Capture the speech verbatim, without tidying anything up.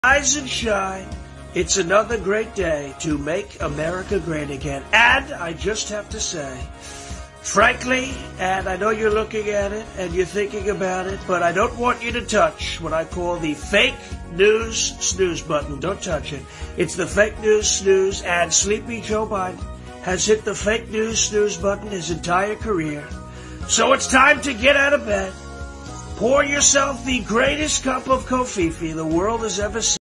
Rise and shine. It's another great day to make America great again. And I just have to say, frankly, and I know you're looking at it and you're thinking about it, but I don't want you to touch what I call the fake news snooze button. Don't touch it. It's the fake news snooze, and Sleepy Joe Biden has hit the fake news snooze button his entire career. So it's time to get out of bed. Pour yourself the greatest cup of Kofifi the world has ever seen.